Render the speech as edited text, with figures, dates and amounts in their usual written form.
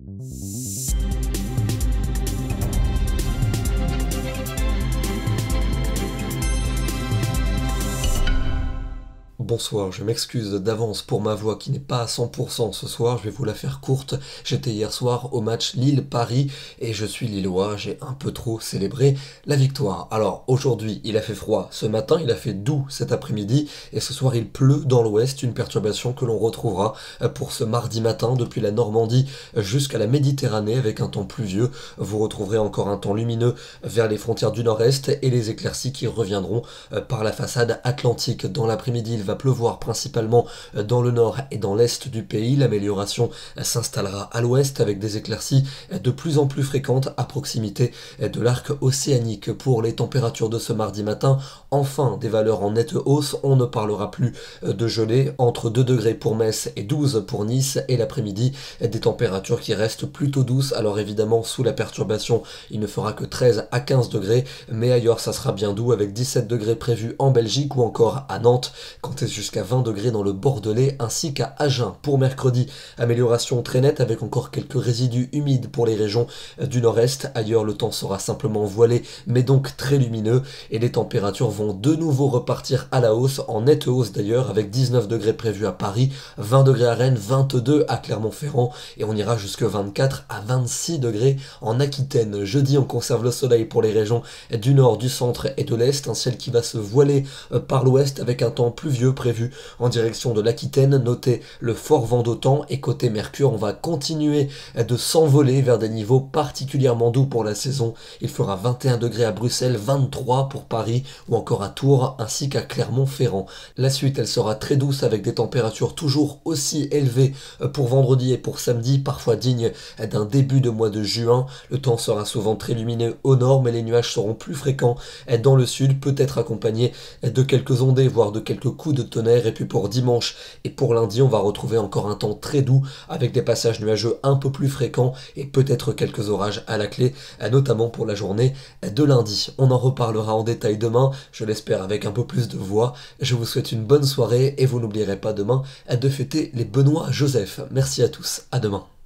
Bonsoir, je m'excuse d'avance pour ma voix qui n'est pas à 100% ce soir, je vais vous la faire courte. J'étais hier soir au match Lille-Paris et je suis lillois, j'ai un peu trop célébré la victoire. Alors aujourd'hui il a fait froid, ce matin il a fait doux cet après-midi et ce soir il pleut dans l'ouest, une perturbation que l'on retrouvera pour ce mardi matin depuis la Normandie jusqu'à la Méditerranée avec un temps pluvieux. Vous retrouverez encore un temps lumineux vers les frontières du nord-est et les éclaircies qui reviendront par la façade atlantique. Dans l'après-midi il va pleuvoir principalement dans le nord et dans l'est du pays. L'amélioration s'installera à l'ouest avec des éclaircies de plus en plus fréquentes à proximité de l'arc océanique. Pour les températures de ce mardi matin, enfin des valeurs en nette hausse. On ne parlera plus de gelée, entre 2 degrés pour Metz et 12 pour Nice, et l'après-midi des températures qui restent plutôt douces. Alors évidemment sous la perturbation il ne fera que 13 à 15 degrés, mais ailleurs ça sera bien doux avec 17 degrés prévus en Belgique ou encore à Nantes, comptez jusqu'à 20 degrés dans le Bordelais ainsi qu'à Agen. Pour mercredi, amélioration très nette avec encore quelques résidus humides pour les régions du nord-est. Ailleurs le temps sera simplement voilé mais donc très lumineux et les températures vont de nouveau repartir à la hausse, en nette hausse d'ailleurs, avec 19 degrés prévus à Paris, 20 degrés à Rennes, 22 à Clermont-Ferrand et on ira jusque 24 à 26 degrés en Aquitaine. Jeudi on conserve le soleil pour les régions du nord, du centre et de l'est, un ciel qui va se voiler par l'ouest avec un temps pluvieux prévu en direction de l'Aquitaine. Notez le fort vent d'automne et côté Mercure, on va continuer de s'envoler vers des niveaux particulièrement doux pour la saison. Il fera 21 degrés à Bruxelles, 23 pour Paris ou encore à Tours ainsi qu'à Clermont-Ferrand. La suite, elle sera très douce avec des températures toujours aussi élevées pour vendredi et pour samedi, parfois dignes d'un début de mois de juin. Le temps sera souvent très lumineux au nord, mais les nuages seront plus fréquents dans le sud, peut-être accompagnés de quelques ondées, voire de quelques coups de tonnerre. Et puis pour dimanche et pour lundi, on va retrouver encore un temps très doux avec des passages nuageux un peu plus fréquents et peut-être quelques orages à la clé, notamment pour la journée de lundi. On en reparlera en détail demain, je l'espère avec un peu plus de voix. Je vous souhaite une bonne soirée et vous n'oublierez pas demain de fêter les Benoît Joseph. Merci à tous, à demain.